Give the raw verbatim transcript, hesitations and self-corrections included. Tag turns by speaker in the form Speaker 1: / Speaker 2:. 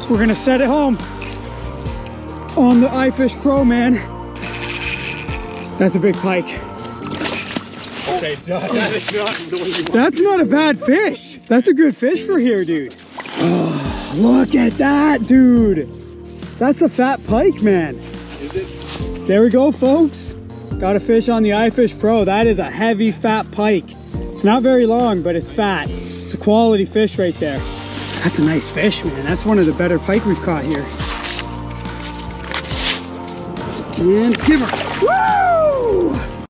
Speaker 1: We're gonna set it home on the iFish Pro, man. That's a big pike.
Speaker 2: Okay, that is not the one you want.
Speaker 1: That's not a bad fish. That's a good fish for here, dude. Oh, look at that, dude. That's a fat pike, man.
Speaker 2: Is it?
Speaker 1: There we go, folks. Got a fish on the iFish Pro. That is a heavy, fat pike. It's not very long, but it's fat. It's a quality fish right there. That's a nice fish, man. That's one of the better pike we've caught here. And give her.